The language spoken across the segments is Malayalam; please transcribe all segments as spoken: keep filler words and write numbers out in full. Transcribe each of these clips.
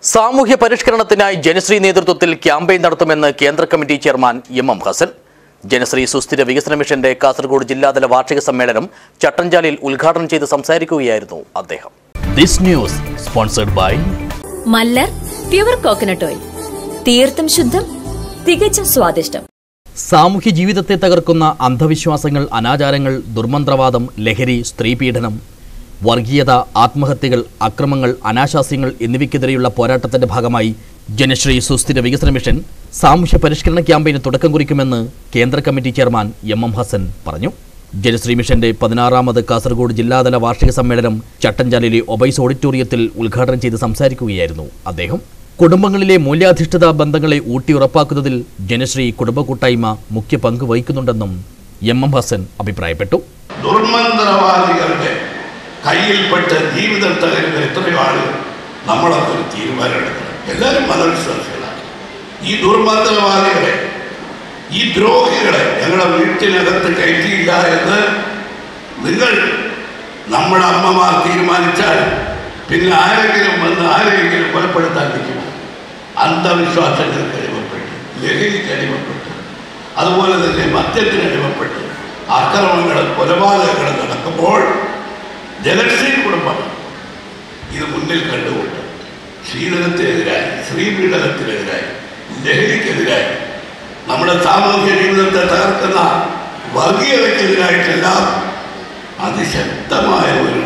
സാമൂഹ്യ പരിഷ്കരണത്തിനായി ജനശ്രീ നേതൃത്വത്തിൽ ക്യാമ്പയിൻ നടത്തുമെന്ന് കേന്ദ്ര committee chairman M M Hasan. Janashree സുസ്ഥിര വികസന മിഷന്റെ കാസർഗോഡ് ജില്ലാതല വാർഷിക സമ്മേളനം ചട്ടഞ്ചാലിൽ ഉദ്ഘാടനം ചെയ്ത് സംസാരിക്കുകയായിരുന്നു അദ്ദേഹം. This news sponsored by Mallar pure coconut oil. തീർത്തും ശുദ്ധം, തികച്ചും സ്വാദിഷ്ടം. സാമൂഹ്യ ജീവിതത്തെ തകർക്കുന്ന അന്ധവിശ്വാസങ്ങൾ, അനാചാരങ്ങൾ, ദുർമന്ത്രവാദം, ലഹരി, സ്ത്രീപീഡനം, വർഗീയത, ആത്മഹത്യകൾ, അക്രമങ്ങൾ, അനാശാസ്യങ്ങൾ എന്നിവയ്ക്കെതിരെയുള്ള പോരാട്ടത്തിന്റെ ഭാഗമായി ജനശ്രീ സുസ്ഥിര വികസന മിഷൻ സാമൂഹ്യ പരിഷ്കരണ ക്യാമ്പയിന് തുടക്കം കുറിക്കുമെന്ന് കേന്ദ്ര committee chairman M M Hasan പറഞ്ഞു. ജനശ്രീ മിഷന്റെ പതിനാറാമത് കാസർഗോഡ് ജില്ലാതല വാർഷിക സമ്മേളനം ചട്ടഞ്ചാലിലെ ഒബൈസ് ഓഡിറ്റോറിയത്തിൽ ഉദ്ഘാടനം ചെയ്ത് സംസാരിക്കുകയായിരുന്നു അദ്ദേഹം. കുടുംബങ്ങളിലെ മൂല്യാധിഷ്ഠിത ബന്ധങ്ങളെ ഊട്ടിയുറപ്പാക്കുന്നതിൽ ജനശ്രീ കുടുംബ കൂട്ടായ്മ മുഖ്യ പങ്ക് വഹിക്കുന്നുണ്ടെന്നും എം എം ഹസൻ അഭിപ്രായപ്പെട്ടു. ദുർമന്ത്രവാദികളുടെ കയ്യിൽപ്പെട്ട ജീവിതം തകരുന്ന എത്രയോ ആളുകൾ നമ്മളൊക്കെ ഒരു തീരുമാനം എടുക്കണം. എല്ലാവരും മതവിശ്വാസികളാണ്. ഈ ദുർമന്ത്രവാദികളെ, ഈ ദ്രോഹികളെ ഞങ്ങളുടെ വീട്ടിനകത്ത് കയറ്റിയില്ല എന്ന് നിങ്ങൾ നമ്മുടെ അമ്മമാർ തീരുമാനിച്ചാൽ പിന്നെ ആരെങ്കിലും വന്ന് ആരെങ്കിലും കൊലപ്പെടുത്താൻ നിൽക്കുമോ? അന്ധവിശ്വാസങ്ങൾക്ക് അടിമപ്പെട്ട്, ലഹരിക്ക് അടിമപ്പെട്ട്, അതുപോലെ തന്നെ മദ്യത്തിന് അടിമപ്പെട്ട് ആക്രമണങ്ങളും കൊലപാതകങ്ങളും നടക്കുമ്പോൾ ജനശ്രീ കുടുംബം ഇത് മുന്നിൽ കണ്ടുകൊണ്ട് ശീലനത്തിനെതിരായി, സ്ത്രീപീഡനത്തിനെതിരായി, ലഹരിക്കെതിരായി, നമ്മുടെ സാമൂഹ്യ ജീവിതത്തെ തകർക്കുന്ന വർഗീയതയ്ക്കെതിരായിട്ടെല്ലാം അതിശക്തമായ ഒരു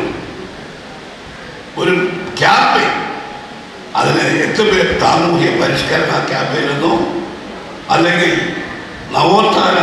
ഒരു ക്യാമ്പയിൻ, അതിന് എന്തുപേർ സാമൂഹ്യ പരിഷ്കരണ ക്യാമ്പയിൻ എന്നോ അല്ലെങ്കിൽ നവോത്ഥാന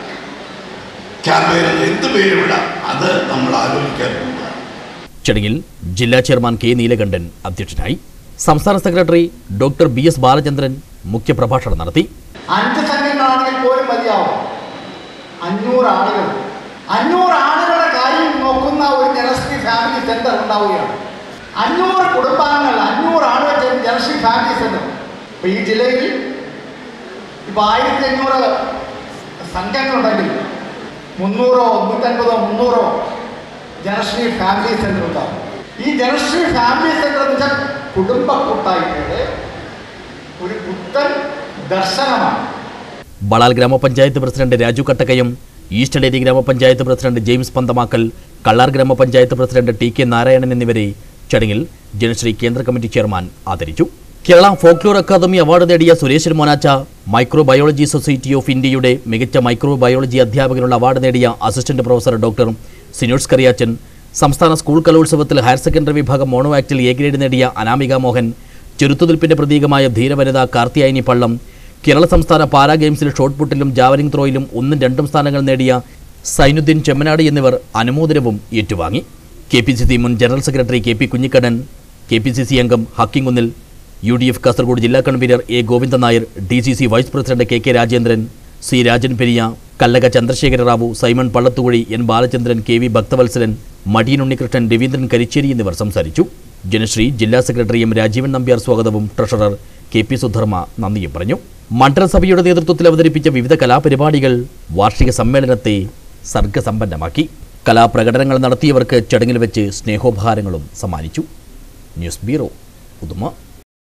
ക്യാമ്പയിൻ എന്നോ എന്ത് പേരുമിടാം, അത് നമ്മൾ ആലോചിക്കാൻ പോകുക. ചടങ്ങിൽ ജില്ലാ ചെയർമാൻ കെ നീലകണ്ഠൻ അധ്യക്ഷനായി. സംസ്ഥാന secretary doctor B S Balachandran മുഖ്യപ്രഭാഷണം നടത്തി. അഞ്ച് സംഘങ്ങളാണെങ്കിൽ പോലും മതിയാവും. അഞ്ഞൂറ് ആളുകൾ അഞ്ഞൂറ് ആളുകളുടെ കാര്യം നോക്കുന്ന ഒരു ജനശ്രീ ഫാമിലി സെന്റർ ഉണ്ടാവുകയാണ്. അഞ്ഞൂറ് കുടുംബാംഗങ്ങൾ, അഞ്ഞൂറ് ആളുകൾ ജനശ്രീ ഫാമിലി സെന്റർ. ഇപ്പൊ ഈ ജില്ലയിൽ ഇപ്പൊ ആയിരത്തി അഞ്ഞൂറ് സംഘങ്ങളുണ്ടെങ്കിൽ മുന്നൂറോ മുന്നൂറ്റൻപതോ മുന്നൂറോ ജനശ്രീ ഫാമിലി സെന്റർ ഉണ്ടാവും. ഈ ജനശ്രീ ഫാമിലി സെന്റർ എന്ന് വെച്ചാൽ കുടുംബ കൂട്ടായ്മയുടെ ഒരു പുത്തൻ ദർശനമാണ്. ബളാൽ ഗ്രാമപഞ്ചായത്ത് പ്രസിഡന്റ് രാജു കട്ടക്കയം, ഈസ്റ്റ് ഡേരി ഗ്രാമപഞ്ചായത്ത് പ്രസിഡന്റ് ജെയിംസ് പന്തമാക്കൽ, കള്ളാർ ഗ്രാമപഞ്ചായത്ത് പ്രസിഡന്റ് ടി കെ നാരായണൻ എന്നിവരെ ചടങ്ങിൽ ജനശ്രീ കേന്ദ്ര കമ്മിറ്റി ചെയർമാൻ ആദരിച്ചു. കേരള ഫോക്ലോർ അക്കാദമി അവാർഡ് നേടിയ Suresh Monacha, microbiology society of ഇന്ത്യയുടെ മികച്ച മൈക്രോബയോളജി അധ്യാപകനുള്ള അവാർഡ് നേടിയ assistant professor doctor Sinos Kariyachan, സംസ്ഥാന സ്കൂൾ കലോത്സവത്തിൽ ഹയർ സെക്കൻഡറി വിഭാഗം മോണോ ആക്ടിൽ എ ഗ്രേഡ് നേടിയ അനാമിക മോഹൻ, ചെറുത്തുനിൽപ്പിന്റെ പ്രതീകമായ ധീരവനിത കാർത്തിയായനി പള്ളം, കേരള സംസ്ഥാന പാരാ ഗെയിംസിൽ ഷോട്ട്പുട്ടിലും ജാവലിംഗ് ത്രോയിലും ഒന്നും രണ്ടും സ്ഥാനങ്ങൾ നേടിയ സൈനുദ്ദീൻ ചെമ്മനാട് എന്നിവർ അനുമോദനവും ഏറ്റുവാങ്ങി. കെ പി സി സി മുൻ general secretary K P Kunhikannan, K P C C അംഗം Hakeem Kunnil, U D F Kasaragod ജില്ലാ convener A Govindan Nair, D C C vice president K K Rajendran, C Rajan Periya, Kallaka Chandrashekhara Rao, Simon Pallathukuzhi, N Balachandran, K V Bhakthavalsaran, Madiyan Unnikrishnan, Raveendran Karicheri എന്നിവർ സംസാരിച്ചു. ജനശ്രീ ജില്ലാ സെക്രട്ടറി എം രാജീവൻ നമ്പ്യാർ സ്വാഗതവും ട്രഷറർ കെ പി സുധർമ്മ നന്ദിയും പറഞ്ഞു. മണ്ഡലസഭയുടെ നേതൃത്വത്തിൽ അവതരിപ്പിച്ച വിവിധ കലാപരിപാടികൾ വാർഷിക സമ്മേളനത്തെ സർഗസമ്പന്നമാക്കി. കലാപ്രകടനങ്ങൾ നടത്തിയവർക്ക് ചടങ്ങിൽ വെച്ച് സ്നേഹോപഹാരങ്ങളും സമ്മാനിച്ചു. News bureau, Uduma.